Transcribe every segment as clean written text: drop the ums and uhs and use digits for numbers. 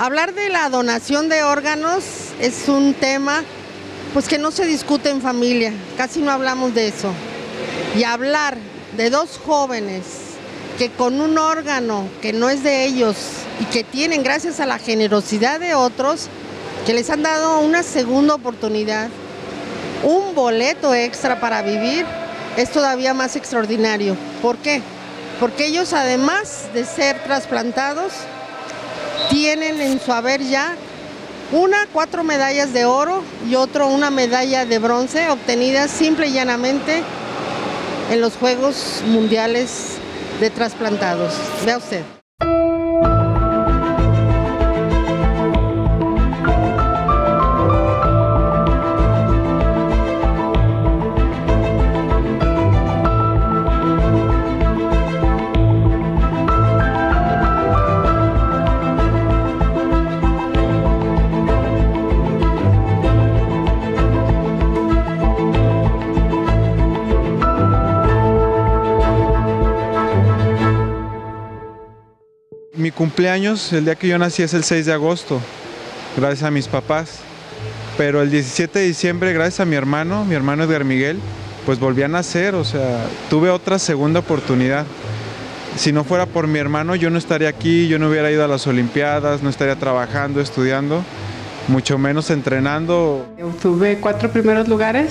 Hablar de la donación de órganos es un tema pues que no se discute en familia, casi no hablamos de eso. Y hablar de dos jóvenes que con un órgano que no es de ellos y que tienen, gracias a la generosidad de otros, que les han dado una segunda oportunidad, un boleto extra para vivir, es todavía más extraordinario. ¿Por qué? Porque ellos, además de ser trasplantados, tienen en su haber ya 4 medallas de oro y una medalla de bronce obtenidas simple y llanamente en los Juegos Mundiales de Trasplantados. Vea usted. Mi cumpleaños, el día que yo nací, es el 6 de agosto, gracias a mis papás. Pero el 17 de diciembre, gracias a mi hermano Edgar Miguel, pues volví a nacer, o sea, tuve otra segunda oportunidad. Si no fuera por mi hermano, yo no estaría aquí, yo no hubiera ido a las Olimpiadas, no estaría trabajando, estudiando, mucho menos entrenando. Tuve 4 primeros lugares,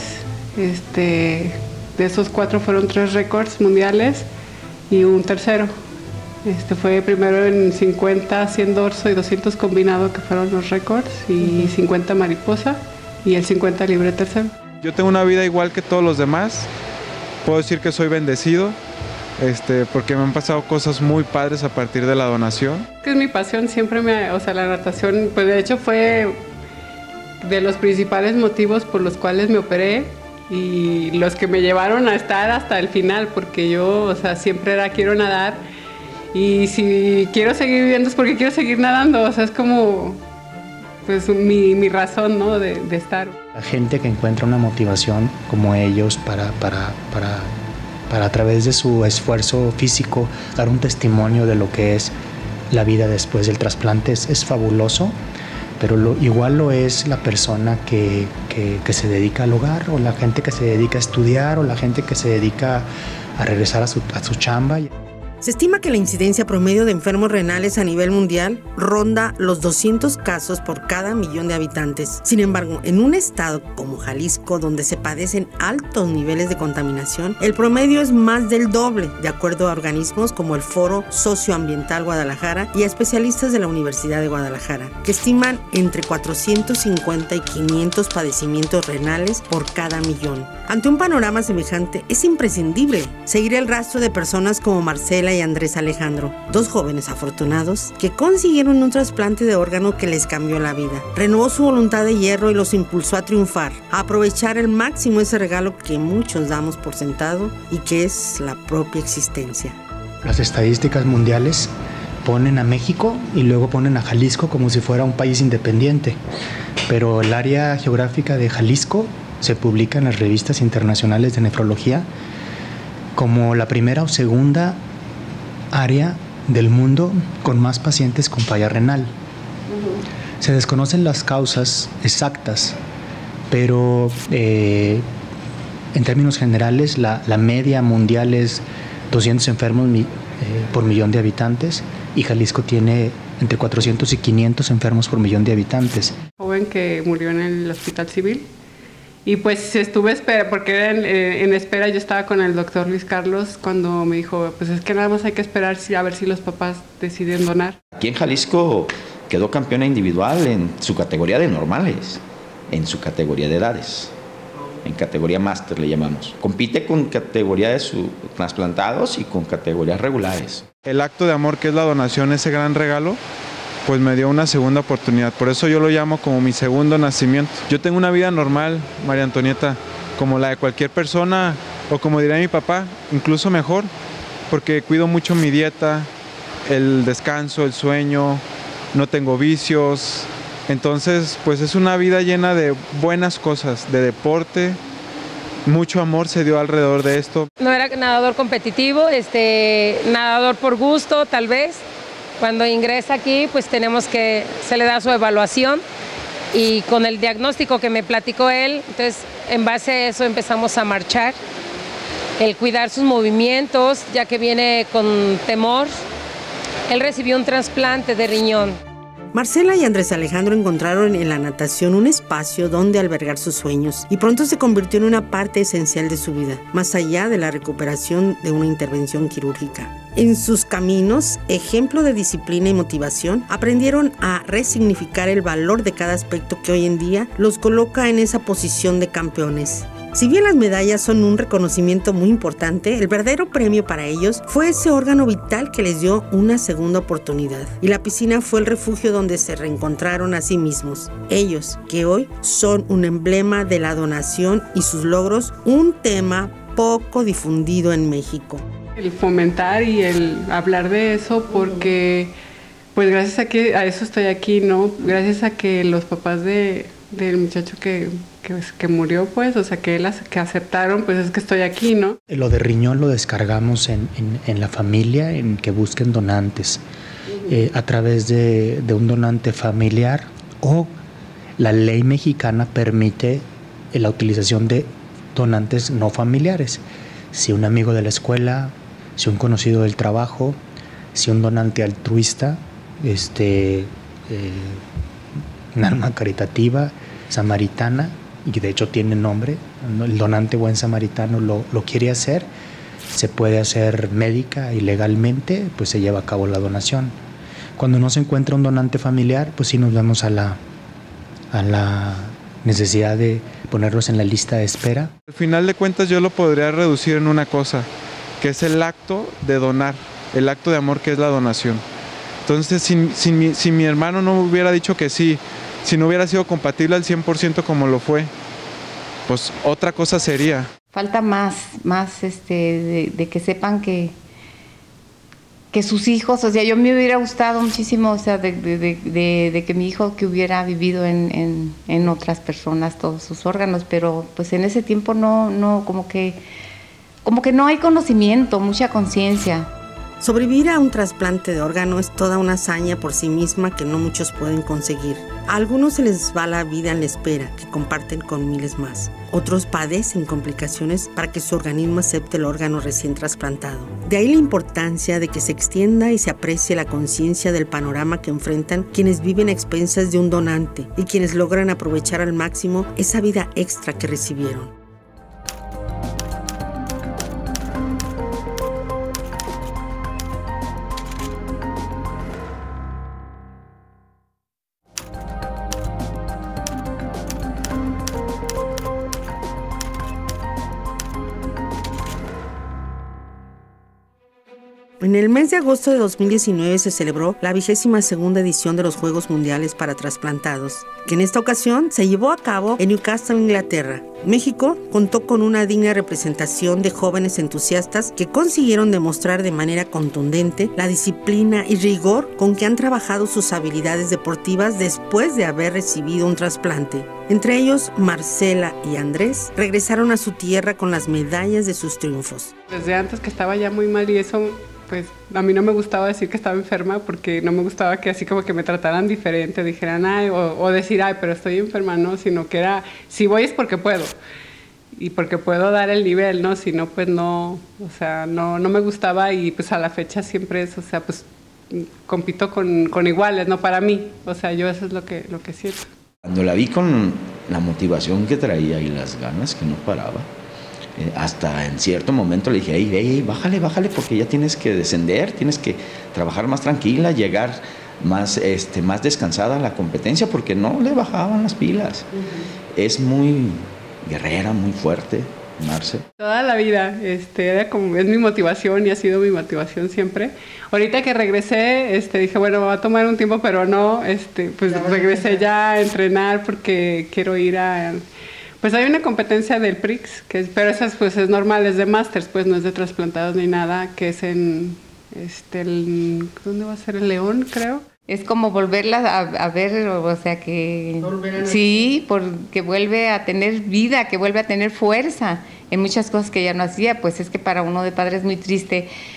de esos 4 fueron 3 récords mundiales y un tercero. Fue primero en 50, 100 dorso y 200 combinado, que fueron los récords, y 50 mariposa y el 50 libre tercero. Yo tengo una vida igual que todos los demás, puedo decir que soy bendecido, porque me han pasado cosas muy padres a partir de la donación. Es mi pasión, siempre la natación, pues de hecho fue de los principales motivos por los cuales me operé y los que me llevaron a estar hasta el final, porque yo, siempre quiero nadar. Y si quiero seguir viviendo es porque quiero seguir nadando, es como pues mi razón, ¿no?, de estar. La gente que encuentra una motivación como ellos para a través de su esfuerzo físico dar un testimonio de lo que es la vida después del trasplante es fabuloso, pero igual lo es la persona que se dedica al hogar, o la gente que se dedica a estudiar, o la gente que se dedica a regresar a su chamba. Se estima que la incidencia promedio de enfermos renales a nivel mundial ronda los 200 casos por cada millón de habitantes. Sin embargo, en un estado como Jalisco, donde se padecen altos niveles de contaminación, el promedio es más del doble, de acuerdo a organismos como el Foro Socioambiental Guadalajara y a especialistas de la Universidad de Guadalajara, que estiman entre 450 y 500 padecimientos renales por cada millón. Ante un panorama semejante, es imprescindible seguir el rastro de personas como Marcela y Andrés Alejandro, 2 jóvenes afortunados que consiguieron un trasplante de órgano que les cambió la vida. Renovó su voluntad de hierro y los impulsó a triunfar, a aprovechar al máximo ese regalo que muchos damos por sentado y que es la propia existencia. Las estadísticas mundiales ponen a México y luego ponen a Jalisco como si fuera un país independiente, pero el área geográfica de Jalisco se publica en las revistas internacionales de nefrología como la primera o segunda área del mundo con más pacientes con falla renal. Se desconocen las causas exactas, pero en términos generales la media mundial es 200 enfermos por millón de habitantes, y Jalisco tiene entre 400 y 500 enfermos por millón de habitantes. Joven que murió en el hospital civil. Y pues estuve espera, porque en espera. Yo estaba con el doctor Luis Carlos cuando me dijo, pues es que nada más hay que esperar a ver si los papás deciden donar. Aquí en Jalisco quedó campeona individual en su categoría de normales, en su categoría de edades, en categoría máster le llamamos. Compite con categoría de trasplantados y con categorías regulares. El acto de amor que es la donación, ese gran regalo, pues me dio una segunda oportunidad. Por eso yo lo llamo como mi segundo nacimiento. Yo tengo una vida normal, María Antonieta, como la de cualquier persona, o como diría mi papá, incluso mejor, porque cuido mucho mi dieta, el descanso, el sueño, no tengo vicios. Entonces, pues es una vida llena de buenas cosas, de deporte. Mucho amor se dio alrededor de esto. No era nadador competitivo, nadador por gusto, tal vez. Cuando ingresa aquí, pues se le da su evaluación y con el diagnóstico que me platicó él, entonces en base a eso empezamos a marchar, el cuidar sus movimientos, ya que viene con temor. Él recibió un trasplante de riñón. Marcela y Andrés Alejandro encontraron en la natación un espacio donde albergar sus sueños y pronto se convirtió en una parte esencial de su vida, más allá de la recuperación de una intervención quirúrgica. En sus caminos, ejemplo de disciplina y motivación, aprendieron a resignificar el valor de cada aspecto que hoy en día los coloca en esa posición de campeones. Si bien las medallas son un reconocimiento muy importante, el verdadero premio para ellos fue ese órgano vital que les dio una segunda oportunidad. Y la piscina fue el refugio donde se reencontraron a sí mismos. Ellos, que hoy son un emblema de la donación y sus logros, un tema poco difundido en México. El fomentar y el hablar de eso porque, pues gracias a eso estoy aquí, ¿no? Gracias a que los papás del muchacho que murió, pues, o sea, que aceptaron, pues es que estoy aquí, ¿no? Lo de riñón lo descargamos en la familia, en que busquen donantes a través de un donante familiar, o la ley mexicana permite la utilización de donantes no familiares. Si un amigo de la escuela, si un conocido del trabajo, si un donante altruista, un alma caritativa, samaritana, y de hecho tiene nombre, el donante buen samaritano lo quiere hacer, se puede hacer médica y legalmente, pues se lleva a cabo la donación. Cuando no se encuentra un donante familiar, pues sí nos vemos a la necesidad de ponerlos en la lista de espera. Al final de cuentas yo lo podría reducir en una cosa, que es el acto de donar, el acto de amor que es la donación. Entonces, si mi hermano no hubiera dicho que sí, si no hubiera sido compatible al 100% como lo fue, pues otra cosa sería. Falta más de que sepan que sus hijos, o sea, yo me hubiera gustado muchísimo, o sea, de que mi hijo que hubiera vivido en otras personas todos sus órganos, pero pues en ese tiempo no como que no hay conocimiento, mucha conciencia. Sobrevivir a un trasplante de órgano es toda una hazaña por sí misma que no muchos pueden conseguir. A algunos se les va la vida en la espera, que comparten con miles más. Otros padecen complicaciones para que su organismo acepte el órgano recién trasplantado. De ahí la importancia de que se extienda y se aprecie la conciencia del panorama que enfrentan quienes viven a expensas de un donante y quienes logran aprovechar al máximo esa vida extra que recibieron. En el mes de agosto de 2019 se celebró la 22ª edición de los Juegos Mundiales para Trasplantados, que en esta ocasión se llevó a cabo en Newcastle, Inglaterra. México contó con una digna representación de jóvenes entusiastas que consiguieron demostrar de manera contundente la disciplina y rigor con que han trabajado sus habilidades deportivas después de haber recibido un trasplante. Entre ellos, Marcela y Andrés regresaron a su tierra con las medallas de sus triunfos. Desde antes que estaba ya muy mal y eso, pues a mí no me gustaba decir que estaba enferma porque no me gustaba que así como que me trataran diferente, dijeran ay, o decir ay, pero estoy enferma, no, sino que era, si voy es porque puedo y porque puedo dar el nivel, ¿no? Si no, pues no, o sea, no me gustaba y pues a la fecha siempre es, o sea, pues compito con iguales, ¿no? Para mí, o sea, yo eso es lo que siento. Cuando la vi con la motivación que traía y las ganas que no paraba, hasta en cierto momento le dije, hey, bájale, porque ya tienes que descender, tienes que trabajar más tranquila, llegar más descansada a la competencia, porque no le bajaban las pilas. Es muy guerrera, muy fuerte, Marce. Toda la vida, era como, es mi motivación y ha sido mi motivación siempre. Ahorita que regresé, dije, bueno, me va a tomar un tiempo, pero no, pues regresé ya a entrenar porque quiero ir a... Pues hay una competencia del PRIX, pero esa pues es normal, es de Masters, pues no es de trasplantados ni nada, que es en, ¿dónde va a ser? El León, creo. Es como volverla a ver, o sea que... Sí, porque vuelve a tener vida, que vuelve a tener fuerza en muchas cosas que ya no hacía, pues es que para uno de padre es muy triste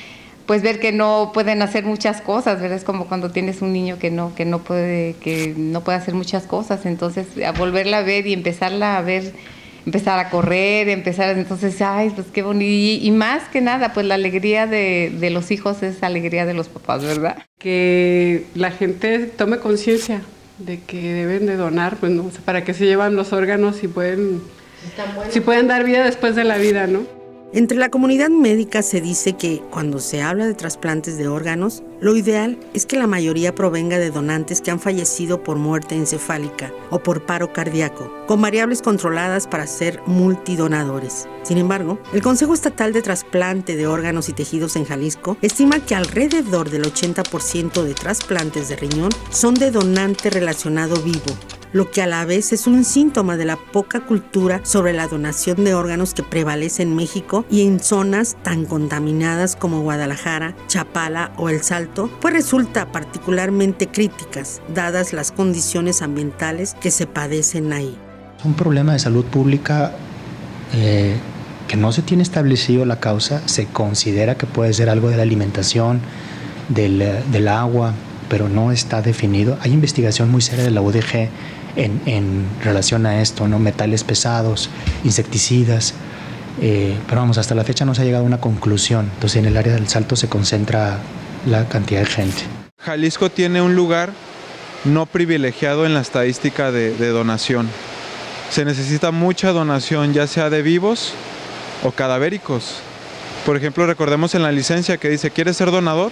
pues ver que no pueden hacer muchas cosas, ¿verdad? Es como cuando tienes un niño que no puede hacer muchas cosas, entonces a volverla a ver y empezarla a ver, empezar a correr, entonces, ay, pues qué bonito, y más que nada, pues la alegría de los hijos es alegría de los papás, ¿verdad? Que la gente tome conciencia de que deben de donar, pues no, o sea, para que se llevan los órganos y pueden dar vida después de la vida, ¿no? Entre la comunidad médica se dice que cuando se habla de trasplantes de órganos, lo ideal es que la mayoría provenga de donantes que han fallecido por muerte encefálica o por paro cardíaco, con variables controladas para ser multidonadores. Sin embargo, el Consejo Estatal de Trasplante de Órganos y Tejidos en Jalisco estima que alrededor del 80% de trasplantes de riñón son de donante relacionado vivo, lo que a la vez es un síntoma de la poca cultura sobre la donación de órganos que prevalece en México y en zonas tan contaminadas como Guadalajara, Chapala o El Salto, pues resulta particularmente críticas, dadas las condiciones ambientales que se padecen ahí. Un problema de salud pública que no se tiene establecido la causa, se considera que puede ser algo de la alimentación, del agua, pero no está definido. Hay investigación muy seria de la UDG en relación a esto, ¿no? Metales pesados, insecticidas, pero vamos, hasta la fecha no se ha llegado a una conclusión. Entonces en el área del Salto se concentra la cantidad de gente. Jalisco tiene un lugar no privilegiado en la estadística de donación. Se necesita mucha donación, ya sea de vivos o cadavéricos. Por ejemplo, recordemos en la licencia que dice, ¿quieres ser donador?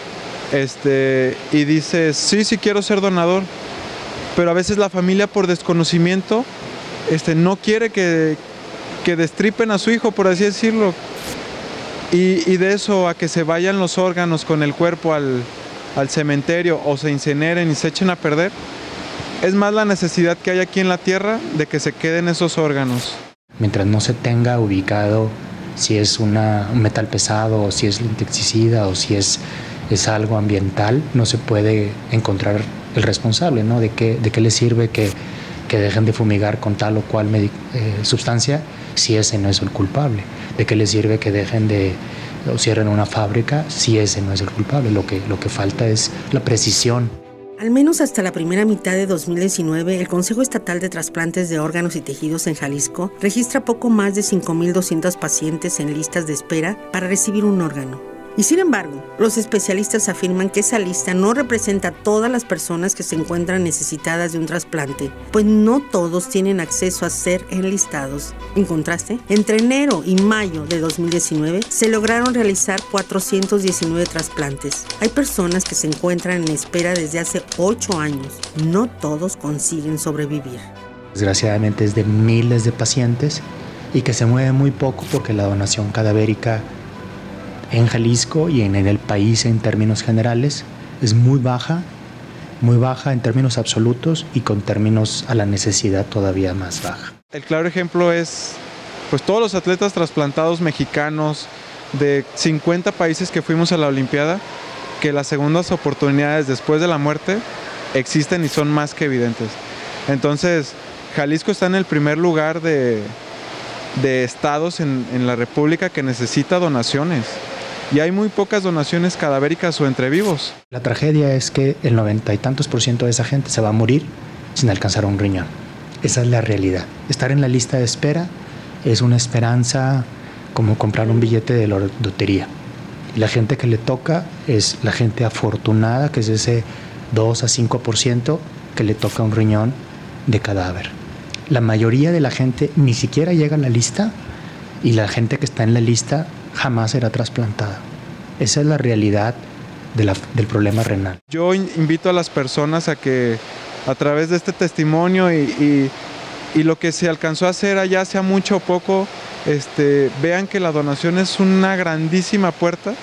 Y dices, sí quiero ser donador, pero a veces la familia por desconocimiento no quiere que destripen a su hijo, por así decirlo, y de eso a que se vayan los órganos con el cuerpo al cementerio o se incineren y se echen a perder, es más la necesidad que hay aquí en la tierra de que se queden esos órganos. Mientras no se tenga ubicado si es un metal pesado o si es insecticida o si es algo ambiental, no se puede encontrar el responsable, ¿no? ¿De qué le sirve que dejen de fumigar con tal o cual sustancia si ese no es el culpable? ¿De qué le sirve que dejen o cierren una fábrica si ese no es el culpable? Lo que falta es la precisión. Al menos hasta la primera mitad de 2019, el Consejo Estatal de Trasplantes de Órganos y Tejidos en Jalisco registra poco más de 5,200 pacientes en listas de espera para recibir un órgano. Y sin embargo, los especialistas afirman que esa lista no representa a todas las personas que se encuentran necesitadas de un trasplante, pues no todos tienen acceso a ser enlistados. En contraste, entre enero y mayo de 2019 se lograron realizar 419 trasplantes. Hay personas que se encuentran en espera desde hace 8 años. No todos consiguen sobrevivir. Desgraciadamente es de miles de pacientes y que se mueve muy poco porque la donación cadavérica en Jalisco y en el país en términos generales es muy baja en términos absolutos y con términos a la necesidad todavía más baja. El claro ejemplo es pues todos los atletas trasplantados mexicanos de 50 países que fuimos a la Olimpiada, que las segundas oportunidades después de la muerte existen y son más que evidentes. Entonces, Jalisco está en el primer lugar de estados en la República que necesita donaciones. Y hay muy pocas donaciones cadavéricas o entre vivos. La tragedia es que el 90 y tantos % de esa gente se va a morir sin alcanzar un riñón. Esa es la realidad. Estar en la lista de espera es una esperanza como comprar un billete de lotería. Y la gente que le toca es la gente afortunada, que es ese 2 a 5% que le toca un riñón de cadáver. La mayoría de la gente ni siquiera llega a la lista y la gente que está en la lista jamás será trasplantada. Esa es la realidad del problema renal. Yo invito a las personas a que a través de este testimonio y lo que se alcanzó a hacer allá, sea mucho o poco, vean que la donación es una grandísima puerta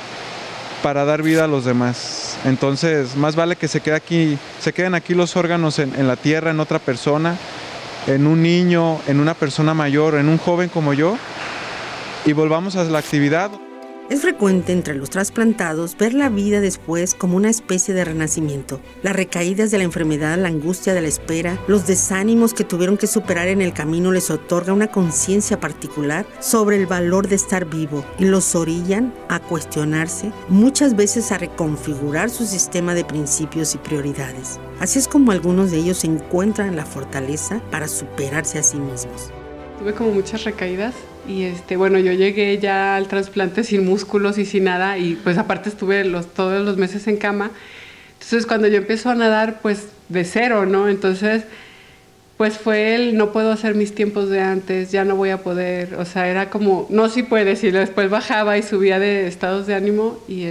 para dar vida a los demás. Entonces, más vale que se queden aquí los órganos en la tierra, en otra persona, en un niño, en una persona mayor, en un joven como yo, y volvamos a la actividad. Es frecuente entre los trasplantados ver la vida después como una especie de renacimiento. Las recaídas de la enfermedad, la angustia de la espera, los desánimos que tuvieron que superar en el camino les otorga una conciencia particular sobre el valor de estar vivo y los orillan a cuestionarse, muchas veces a reconfigurar su sistema de principios y prioridades. Así es como algunos de ellos encuentran la fortaleza para superarse a sí mismos. Tuve como muchas recaídas y bueno, yo llegué ya al trasplante sin músculos y sin nada y pues aparte estuve todos los meses en cama. Entonces cuando yo empiezo a nadar pues de cero, ¿no? Entonces pues fue no puedo hacer mis tiempos de antes, ya no voy a poder, o sea, era como, no, sí puedes, y después bajaba y subía de estados de ánimo y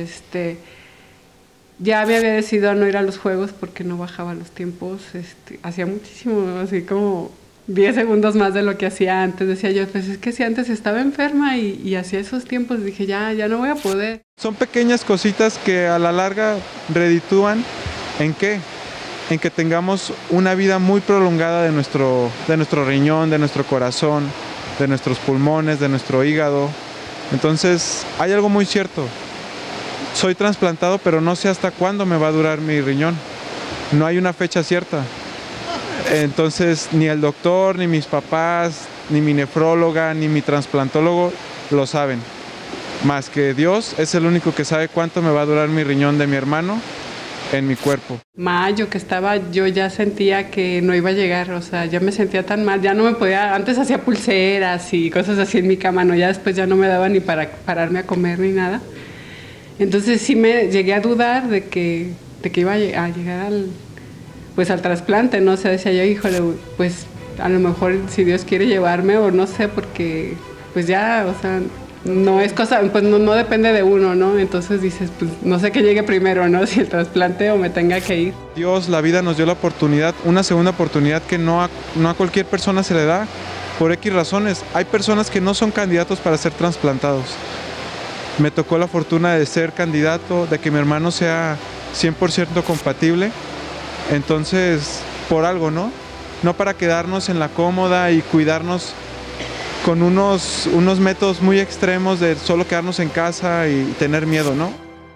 ya me había decidido a no ir a los juegos porque no bajaba los tiempos, hacía muchísimo, así como 10 segundos más de lo que hacía antes. Decía yo, pues es que si antes estaba enferma y hacía esos tiempos, dije ya no voy a poder. Son pequeñas cositas que a la larga reditúan ¿en qué? En que tengamos una vida muy prolongada de nuestro riñón, de nuestro corazón, de nuestros pulmones, de nuestro hígado. Entonces, hay algo muy cierto. Soy trasplantado, pero no sé hasta cuándo me va a durar mi riñón. No hay una fecha cierta. Entonces, ni el doctor, ni mis papás, ni mi nefróloga, ni mi trasplantólogo lo saben. Más que Dios es el único que sabe cuánto me va a durar mi riñón de mi hermano en mi cuerpo. Mayo que estaba, yo ya sentía que no iba a llegar, o sea, ya me sentía tan mal, ya no me podía, antes hacía pulseras y cosas así en mi cama, ¿no? Ya después ya no me daba ni para pararme a comer ni nada. Entonces sí me llegué a dudar de que iba a llegar al trasplante, ¿no? O sea, decía yo, híjole, pues a lo mejor si Dios quiere llevarme o no sé, porque pues ya, o sea, no es cosa, pues no depende de uno, ¿no? Entonces dices, pues no sé qué llegue primero, ¿no? Si el trasplante o me tenga que ir. Dios, la vida nos dio la oportunidad, una segunda oportunidad que no a cualquier persona se le da, por X razones. Hay personas que no son candidatos para ser trasplantados. Me tocó la fortuna de ser candidato, de que mi hermano sea 100% compatible. Entonces, por algo, ¿no? No para quedarnos en la cómoda y cuidarnos con unos métodos muy extremos de solo quedarnos en casa y tener miedo, ¿no?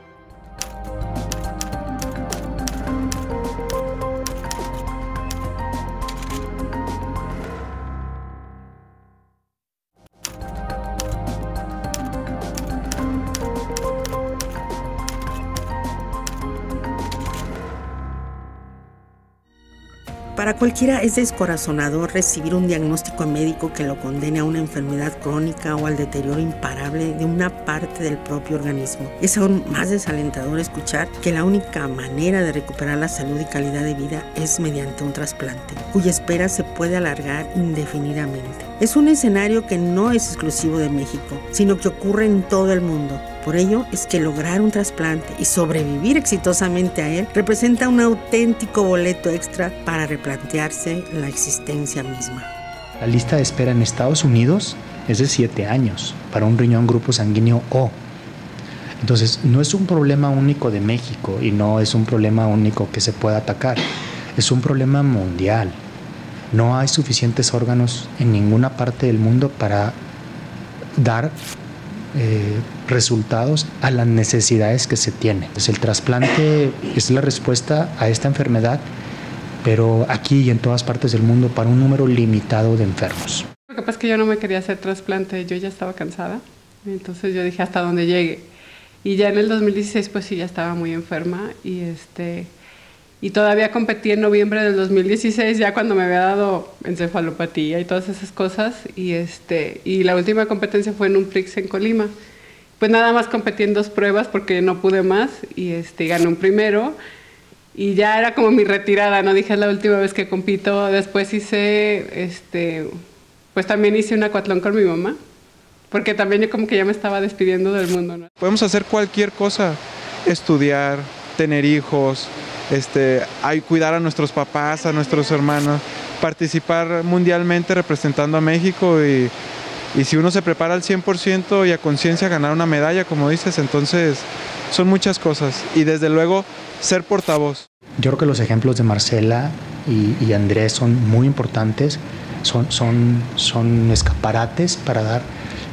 Para cualquiera es descorazonador recibir un diagnóstico médico que lo condene a una enfermedad crónica o al deterioro imparable de una parte del propio organismo. Es aún más desalentador escuchar que la única manera de recuperar la salud y calidad de vida es mediante un trasplante, cuya espera se puede alargar indefinidamente. Es un escenario que no es exclusivo de México, sino que ocurre en todo el mundo. Por ello es que lograr un trasplante y sobrevivir exitosamente a él representa un auténtico boleto extra para replantearse la existencia misma. La lista de espera en Estados Unidos es de 7 años para un riñón grupo sanguíneo O. Entonces, no es un problema único de México y no es un problema único que se pueda atacar. Es un problema mundial. No hay suficientes órganos en ninguna parte del mundo para dar resultados a las necesidades que se tienen. Entonces, el trasplante es la respuesta a esta enfermedad, pero aquí y en todas partes del mundo para un número limitado de enfermos. Lo que pasa es que yo no me quería hacer trasplante, yo ya estaba cansada, entonces yo dije hasta donde llegue. Y ya en el 2016 pues sí, ya estaba muy enferma y todavía competí en noviembre del 2016, ya cuando me había dado encefalopatía y todas esas cosas, y la última competencia fue en un Prix en Colima. Pues nada más competí en 2 pruebas porque no pude más, y gané un primero, y ya era como mi retirada, ¿no? Dije, es la última vez que compito. Después hice, pues también hice un acuatlón con mi mamá, porque también yo como que ya me estaba despidiendo del mundo, ¿no? Podemos hacer cualquier cosa, estudiar, tener hijos, cuidar a nuestros papás, a nuestros hermanos, participar mundialmente representando a México y si uno se prepara al 100% y a conciencia ganar una medalla, como dices, entonces son muchas cosas y desde luego ser portavoz. Yo creo que los ejemplos de Marcela y Andrés son muy importantes, son escaparates para dar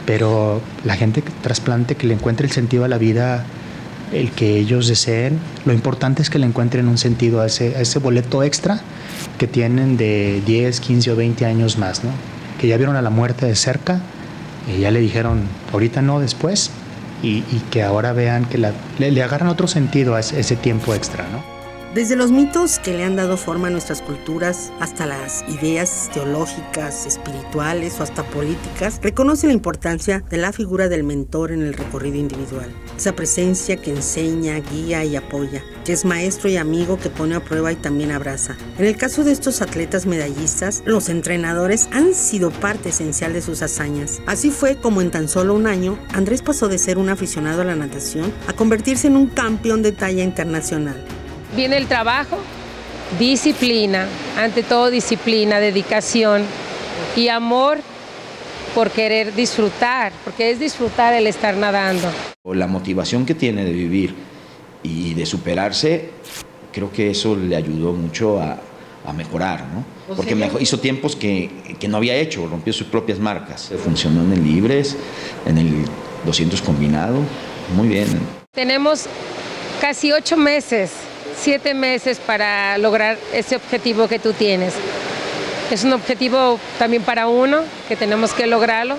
pero la gente trasplante que le encuentre el sentido a la vida, el que ellos deseen, lo importante es que le encuentren un sentido a ese boleto extra que tienen de 10, 15 o 20 años más, ¿no? Que ya vieron a la muerte de cerca, y ya le dijeron ahorita no, después, y que ahora vean que le agarran otro sentido a ese tiempo extra, ¿no? Desde los mitos que le han dado forma a nuestras culturas hasta las ideas teológicas, espirituales o hasta políticas, reconoce la importancia de la figura del mentor en el recorrido individual. Esa presencia que enseña, guía y apoya, que es maestro y amigo que pone a prueba y también abraza. En el caso de estos atletas medallistas, los entrenadores han sido parte esencial de sus hazañas. Así fue como en tan solo un año, Andrés pasó de ser un aficionado a la natación a convertirse en un campeón de talla internacional. Viene el trabajo, disciplina, ante todo disciplina, dedicación y amor por querer disfrutar, porque es disfrutar el estar nadando. La motivación que tiene de vivir y de superarse, creo que eso le ayudó mucho a mejorar, ¿no? Porque hizo tiempos que no había hecho, rompió sus propias marcas. Funcionó en el libres, en el 200 combinado, muy bien. Tenemos casi 8 meses, 7 meses para lograr ese objetivo que tú tienes. Es un objetivo también para uno, que tenemos que lograrlo,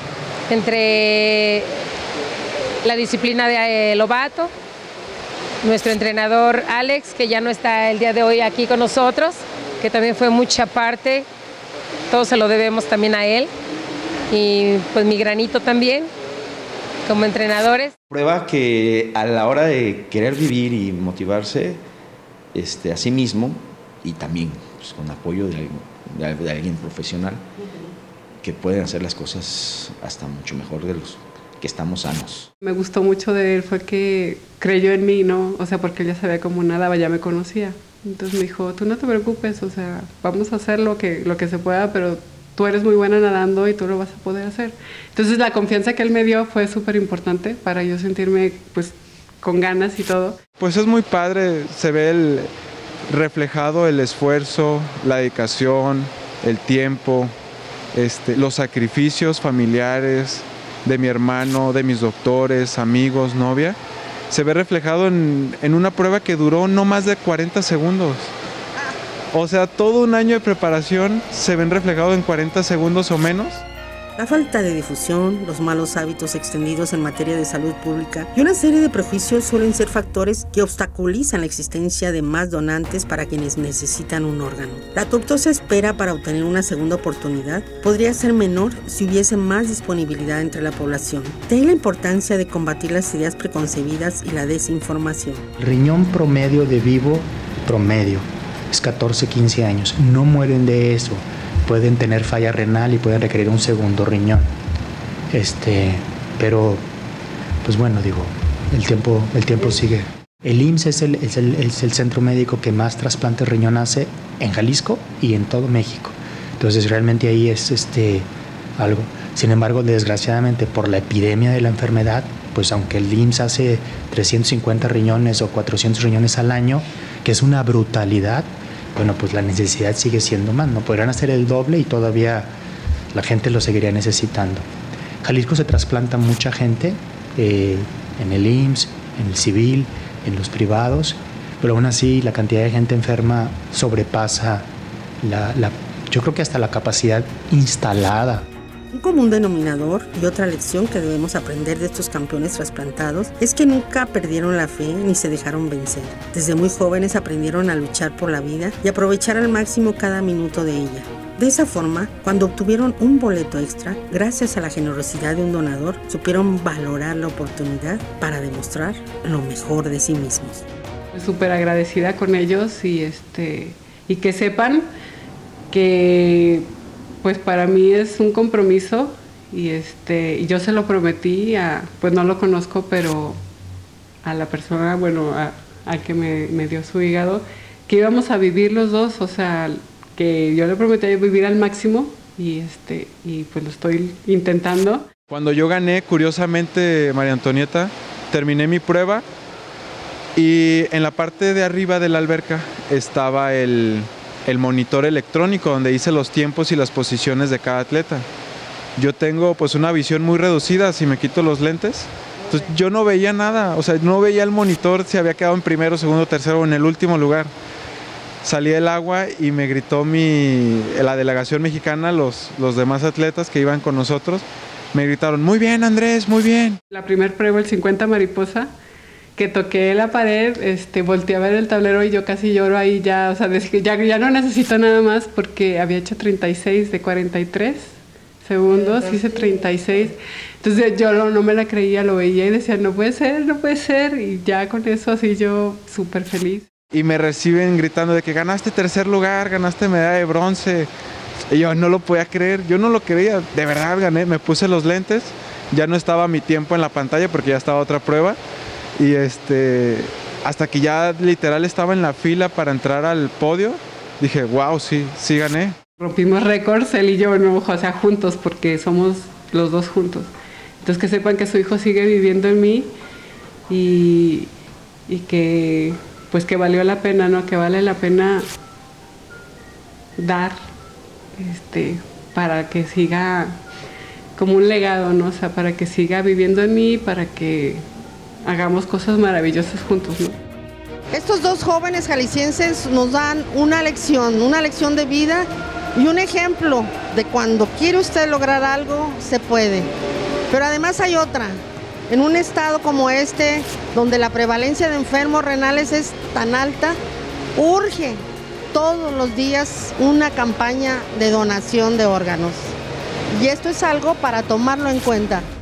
entre la disciplina de Lobato, nuestro entrenador Alex, que ya no está el día de hoy aquí con nosotros, que también fue mucha parte, todo se lo debemos también a él, y pues mi granito también, como entrenadores. Prueba que a la hora de querer vivir y motivarse a sí mismo, y también pues, con apoyo de alguien profesional, que pueden hacer las cosas hasta mucho mejor de los que estamos sanos. Me gustó mucho de él fue que creyó en mí, ¿no? O sea, porque él ya sabía cómo nadaba, ya me conocía. Entonces me dijo, tú no te preocupes, o sea, vamos a hacer lo que se pueda, pero tú eres muy buena nadando y tú lo vas a poder hacer. Entonces la confianza que él me dio fue súper importante para yo sentirme pues con ganas y todo. Pues es muy padre, se ve reflejado el esfuerzo, la dedicación, el tiempo, los sacrificios familiares de mi hermano, de mis doctores, amigos, novia. Se ve reflejado en una prueba que duró no más de 40 segundos. O sea, todo un año de preparación se ven reflejados en 40 segundos o menos. La falta de difusión, los malos hábitos extendidos en materia de salud pública y una serie de prejuicios suelen ser factores que obstaculizan la existencia de más donantes para quienes necesitan un órgano. La tortuosa espera para obtener una segunda oportunidad podría ser menor si hubiese más disponibilidad entre la población. De ahí la importancia de combatir las ideas preconcebidas y la desinformación. El riñón promedio de vivo, promedio, es 14-15 años. No mueren de eso. Pueden tener falla renal y pueden requerir un segundo riñón. Pero, pues bueno, digo, el tiempo sigue. El IMSS es el centro médico que más trasplantes de riñón hace en Jalisco y en todo México. Entonces realmente ahí es algo. Sin embargo, desgraciadamente por la epidemia de la enfermedad, pues aunque el IMSS hace 350 riñones o 400 riñones al año, que es una brutalidad, bueno, pues la necesidad sigue siendo más, ¿no? Podrán hacer el doble y todavía la gente lo seguiría necesitando. Jalisco se trasplanta mucha gente en el IMSS, en el civil, en los privados, pero aún así la cantidad de gente enferma sobrepasa yo creo que hasta la capacidad instalada. Un común denominador y otra lección que debemos aprender de estos campeones trasplantados es que nunca perdieron la fe ni se dejaron vencer. Desde muy jóvenes aprendieron a luchar por la vida y aprovechar al máximo cada minuto de ella. De esa forma, cuando obtuvieron un boleto extra, gracias a la generosidad de un donador, supieron valorar la oportunidad para demostrar lo mejor de sí mismos. Súper agradecida con ellos y que sepan que pues para mí es un compromiso y yo se lo prometí pues no lo conozco, pero a la persona, bueno, al que me dio su hígado, que íbamos a vivir los dos, o sea, que yo le prometí vivir al máximo y pues lo estoy intentando. Cuando yo gané, curiosamente, María Antonieta, terminé mi prueba y en la parte de arriba de la alberca estaba el monitor electrónico donde hice los tiempos y las posiciones de cada atleta. Yo tengo pues una visión muy reducida si me quito los lentes. Entonces yo no veía nada, o sea, no veía el monitor si había quedado en primero, segundo, tercero o en el último lugar. Salí del agua y me gritó la delegación mexicana, los demás atletas que iban con nosotros, me gritaron, muy bien Andrés, muy bien. La primer prueba, el 50 mariposa, que toqué la pared, volteé a ver el tablero y yo casi lloro ahí ya, o sea, ya no necesito nada más porque había hecho 36 de 43 segundos, hice 36, entonces yo no me la creía, lo veía y decía, no puede ser, y ya con eso así yo súper feliz. Y me reciben gritando de que ganaste tercer lugar, ganaste medalla de bronce, y yo no lo podía creer, yo no lo creía, de verdad gané, me puse los lentes, ya no estaba mi tiempo en la pantalla porque ya estaba otra prueba, y hasta que ya literal estaba en la fila para entrar al podio, dije, wow, sí gané. Rompimos récords, él y yo, no, o sea, juntos, porque somos los dos juntos. Entonces que sepan que su hijo sigue viviendo en mí y que pues que valió la pena, ¿no? Que vale la pena dar para que siga como un legado, ¿no? O sea, para que siga viviendo en mí, para que hagamos cosas maravillosas juntos, ¿no? Estos dos jóvenes jaliscienses nos dan una lección de vida y un ejemplo de cuando quiere usted lograr algo, se puede. Pero además hay otra. En un estado como este, donde la prevalencia de enfermos renales es tan alta, urge todos los días una campaña de donación de órganos. Y esto es algo para tomarlo en cuenta.